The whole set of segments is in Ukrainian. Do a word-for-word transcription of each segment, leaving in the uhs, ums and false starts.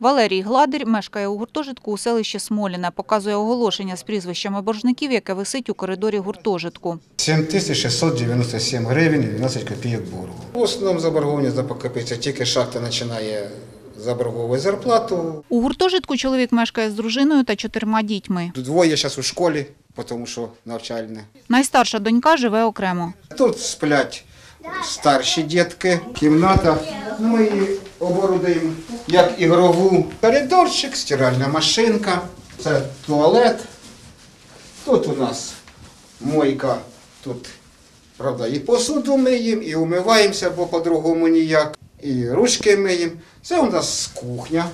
Валерій Гладир мешкає у гуртожитку у селищі Смоліне. Показує оголошення з прізвищами боржників, яке висить у коридорі гуртожитку. сім тисяч шістсот дев'яносто сім гривень і дванадцять копійок боргу. В основному заборгованість за покупця, тільки шахта починає заборговувати зарплату. У гуртожитку чоловік мешкає з дружиною та чотирма дітьми. Двоє зараз у школі, тому що навчальне. Найстарша донька живе окремо. Тут сплять старші дітки, кімната. Ми її оборудуємо як ігрову. Коридорчик, стиральна машинка, це туалет. Тут у нас мойка, тут, правда, і посуду миємо, і умиваємося, бо по-другому ніяк. І ручки миємо. Це у нас кухня.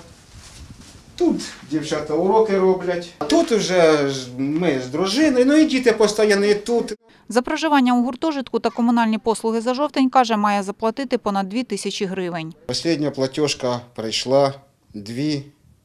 Тут дівчата уроки роблять. Тут вже ми з дружиною, ну і діти постійно і тут. За проживання у гуртожитку та комунальні послуги за жовтень, каже, має заплатити понад дві тисячі гривень. Остання платіжка прийшла дві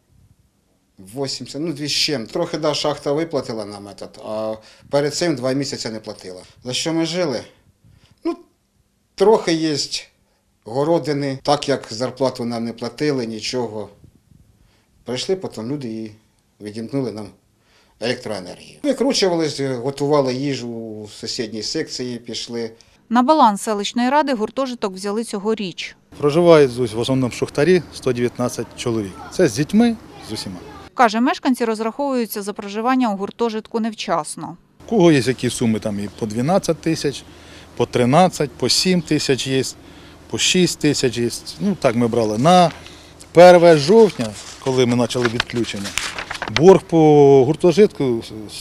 вісімдесят, ну дві з чим. Трохи, да, шахта виплатила нам этот, а перед цим два місяці не платила. За що ми жили? Ну, трохи є городини, так як зарплату нам не платили, нічого. Прийшли потім люди і відімкнули нам електроенергію. Викручувалися, готували їжу у сусідній секції, пішли. На баланс селищної ради гуртожиток взяли цьогоріч. Проживають в основному шахтарі сто дев'ятнадцять чоловік. Це з дітьми, з усіма. Каже, мешканці розраховуються за проживання у гуртожитку невчасно. У кого є які суми, там і по дванадцять тисяч, по тринадцять, по сім тисяч є, по шість тисяч є. Ну так ми брали. На перше жовтня, коли ми почали відключення, борг по гуртожитку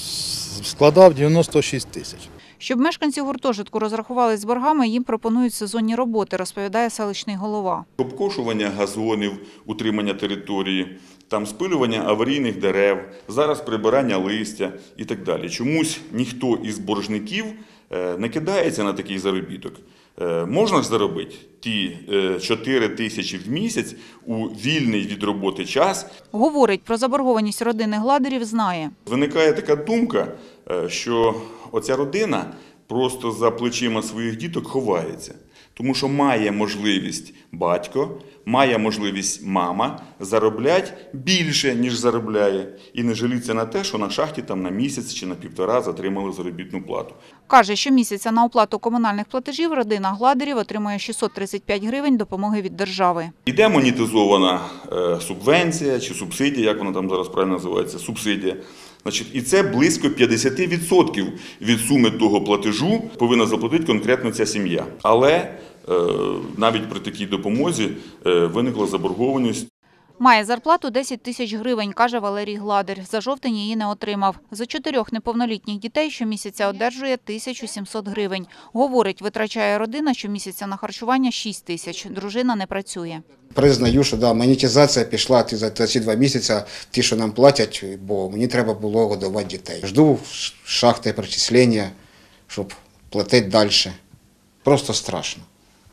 складав дев'яносто шість тисяч. Щоб мешканці гуртожитку розрахувались з боргами, їм пропонують сезонні роботи, розповідає селищний голова. Обкошування газонів, утримання території, там спилювання аварійних дерев, зараз прибирання листя і так далі. Чомусь ніхто із боржників не кидається на такий заробіток. Можна ж заробити ті чотири тисячі в місяць у вільний від роботи час. Говорить, про заборгованість родини Гладирів знає. Виникає така думка, що оця родина просто за плечима своїх діток ховається. Тому що має можливість батько, має можливість мама заробляти більше, ніж заробляє. І не жаліться на те, що на шахті там на місяць чи на півтора затримали заробітну плату. Каже, щомісяця на оплату комунальних платежів родина Гладирів отримує шістсот тридцять п'ять гривень допомоги від держави. Іде монетизована субвенція чи субсидія, як вона там зараз правильно називається, субсидія. Значить, і це близько п'ятдесят відсотків від суми того платежу повинна заплатити конкретно ця сім'я. Але е, навіть при такій допомозі е, виникла заборгованість. Має зарплату десять тисяч гривень, каже Валерій Гладир. За жовтень її не отримав. За чотирьох неповнолітніх дітей щомісяця одержує тисячу сімсот гривень. Говорить, витрачає родина щомісяця на харчування шість тисяч. Дружина не працює. Признаю, що да, монетизація пішла за ці два місяці, ті, що нам платять, бо мені треба було годувати дітей. Жду шахти перечислення, щоб платити далі. Просто страшно.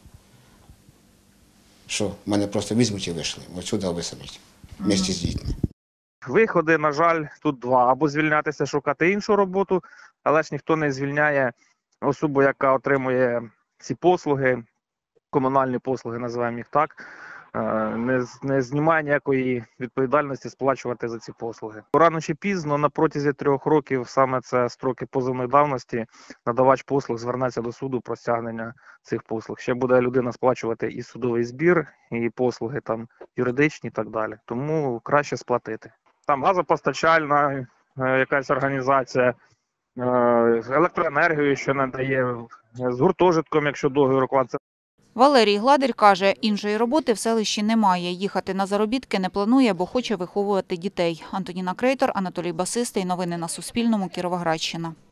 Що мене просто візьмуть і вийшли, отсюди висадять, вместе з дітьми. Виходи, на жаль, тут два. Або звільнятися, шукати іншу роботу, але ж ніхто не звільняє особу, яка отримує ці послуги, комунальні послуги, називаємо їх так, не, не знімає ніякої відповідальності сплачувати за ці послуги. Рано чи пізно, на протязі трьох років, саме це строки позовної давності, надавач послуг звернеться до суду про стягнення цих послуг. Ще буде людина сплачувати і судовий збір, і послуги там юридичні і так далі. Тому краще сплатити. Там газопостачальна якась організація, електроенергію, що надає, з гуртожитком, якщо договір укладеться. Валерій Гладир каже, іншої роботи в селищі немає. Їхати на заробітки не планує, бо хоче виховувати дітей. Антоніна Крейтор, Анатолій Басистий. Новини на Суспільному. Кіровоградщина.